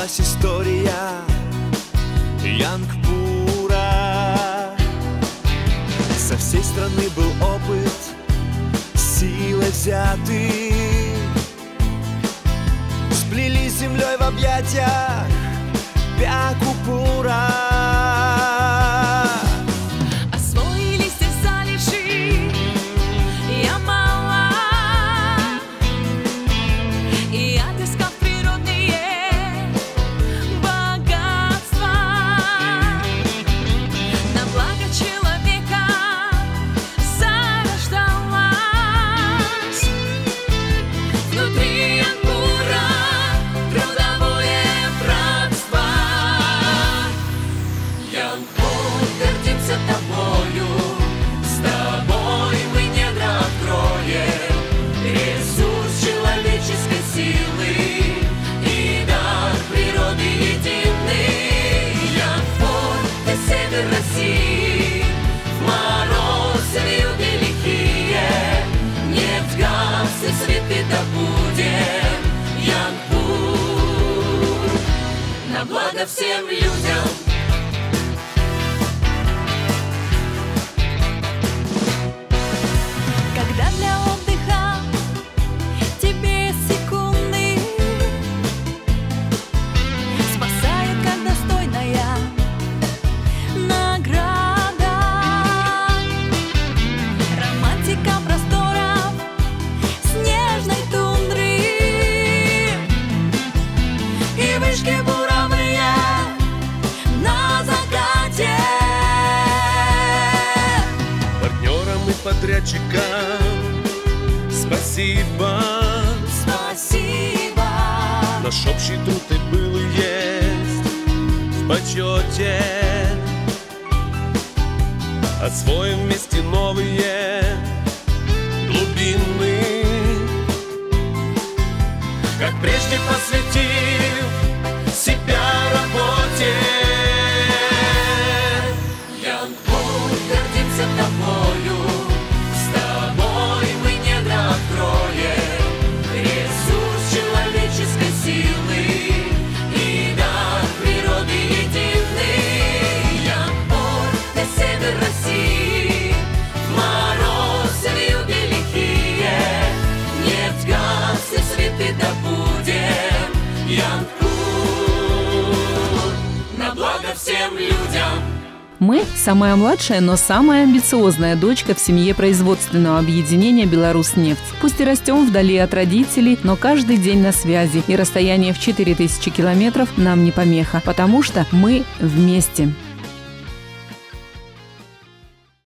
началась история Янгпура. Со всей страны был опыт силой взятый. Сплелись землей в объятиях Бякупура. Освоились те залежи Ямала и отыскав природные богатства, на благо человека зарождалась внутри Янгпура трудовое братство. Янгпур, гордимся тобою, с тобой мы недра откроем, ресурс человеческой силы и дар природы единый. Янгпур, ты север России, в мороз вьюги лихие, нефть, газ и цветы добудем. Янгпур, на благо всем людям. Когда для отдыха тебе секунды спасает как достойная награда, романтика просторов снежной тундры и вышки буровые на закате. Партнерам и подрядчикам спасибо. Спасибо. Наш общий труд и был и есть в почете. Освоим вместе новые глубины, как прежде посвятив себя работе. Янгпур, гордимся тобою, с тобой мы недра откроем, ресурс человеческой силы и дар природы единый. Янгпур, ты север России, в мороз вьюги лихие, нефть, газ и цветы добудем. Янгпур, на благо всем людям. Мы – самая младшая, но самая амбициозная дочка в семье производственного объединения «Беларуснефть». Пусть и растем вдали от родителей, но каждый день на связи, и расстояние в 4000 километров нам не помеха, потому что мы вместе.